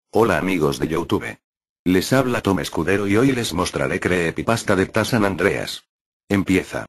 Hola amigos de YouTube. Les habla Tom Escudero y hoy les mostraré Creepypasta de The San Andreas. Empieza.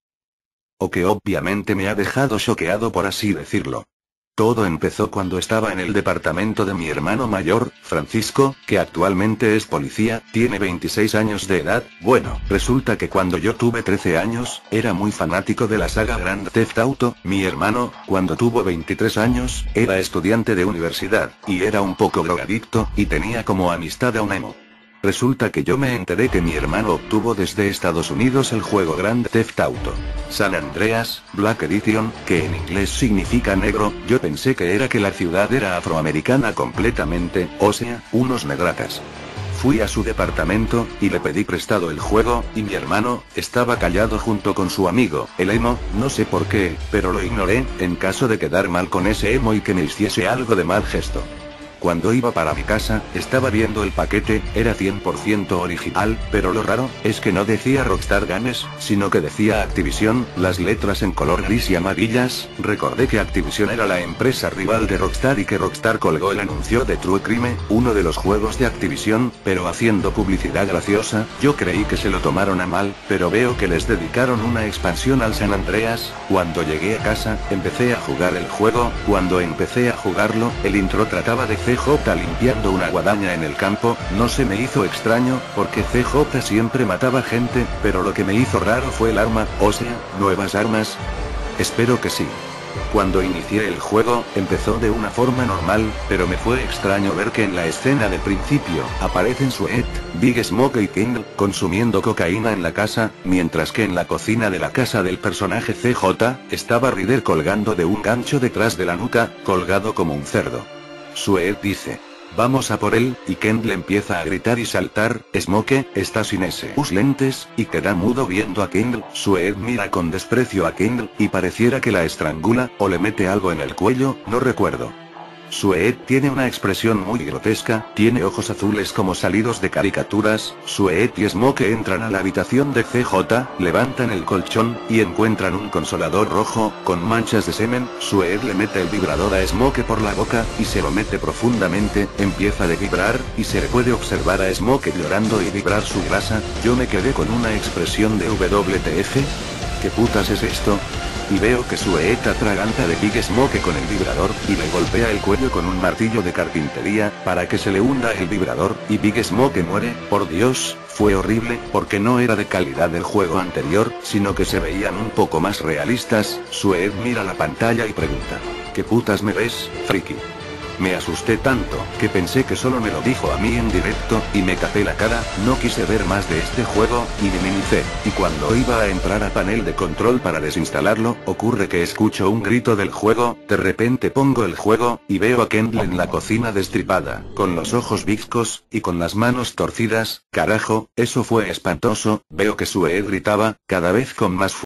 O que obviamente me ha dejado choqueado por así decirlo. Todo empezó cuando estaba en el departamento de mi hermano mayor, Francisco, que actualmente es policía, tiene 26 años de edad. Bueno, resulta que cuando yo tuve 13 años, era muy fanático de la saga Grand Theft Auto. Mi hermano, cuando tuvo 23 años, era estudiante de universidad, y era un poco drogadicto, y tenía como amistad a un emo. Resulta que yo me enteré que mi hermano obtuvo desde Estados Unidos el juego Grand Theft Auto San Andreas, Black Edition, que en inglés significa negro. Yo pensé que era que la ciudad era afroamericana completamente, o sea, unos negratas. Fui a su departamento, y le pedí prestado el juego, y mi hermano, estaba callado junto con su amigo, el emo, no sé por qué, pero lo ignoré, en caso de quedar mal con ese emo y que me hiciese algo de mal gesto. Cuando iba para mi casa, estaba viendo el paquete, era 100% original, pero lo raro, es que no decía Rockstar Games, sino que decía Activision, las letras en color gris y amarillas. Recordé que Activision era la empresa rival de Rockstar y que Rockstar colgó el anuncio de True Crime, uno de los juegos de Activision, pero haciendo publicidad graciosa. Yo creí que se lo tomaron a mal, pero veo que les dedicaron una expansión al San Andreas. Cuando llegué a casa, empecé a jugar el juego. Cuando empecé a jugarlo, el intro trataba de CJ limpiando una guadaña en el campo. No se me hizo extraño, porque CJ siempre mataba gente, pero lo que me hizo raro fue el arma, o sea, nuevas armas. Espero que sí. Cuando inicié el juego, empezó de una forma normal, pero me fue extraño ver que en la escena de principio, aparecen Sweat, Big Smoke y King, consumiendo cocaína en la casa, mientras que en la cocina de la casa del personaje CJ, estaba Ryder colgando de un gancho detrás de la nuca, colgado como un cerdo. Sweat dice: vamos a por él, y Ken le empieza a gritar y saltar. Smoke está sin sus lentes, y queda mudo viendo a Ken. Sweat mira con desprecio a Ken, y pareciera que la estrangula, o le mete algo en el cuello, no recuerdo. Sweat tiene una expresión muy grotesca, tiene ojos azules como salidos de caricaturas. Sweat y Smoke entran a la habitación de CJ, levantan el colchón, y encuentran un consolador rojo, con manchas de semen. Sweat le mete el vibrador a Smoke por la boca, y se lo mete profundamente, empieza a vibrar, y se le puede observar a Smoke llorando y vibrar su grasa. Yo me quedé con una expresión de WTF. ¿Qué putas es esto? Y veo que Sweat atraganta de Big Smoke con el vibrador, y le golpea el cuello con un martillo de carpintería, para que se le hunda el vibrador, y Big Smoke muere. Por Dios, fue horrible, porque no era de calidad del juego anterior, sino que se veían un poco más realistas. Sweat mira la pantalla y pregunta: ¿qué putas me ves, friki? Me asusté tanto, que pensé que solo me lo dijo a mí en directo, y me tapé la cara. No quise ver más de este juego, y minimicé. Y cuando iba a entrar a panel de control para desinstalarlo, ocurre que escucho un grito del juego. De repente pongo el juego, y veo a Kendall en la cocina destripada, con los ojos bizcos, y con las manos torcidas. Carajo, eso fue espantoso. Veo que Sue gritaba, cada vez con más fuerza.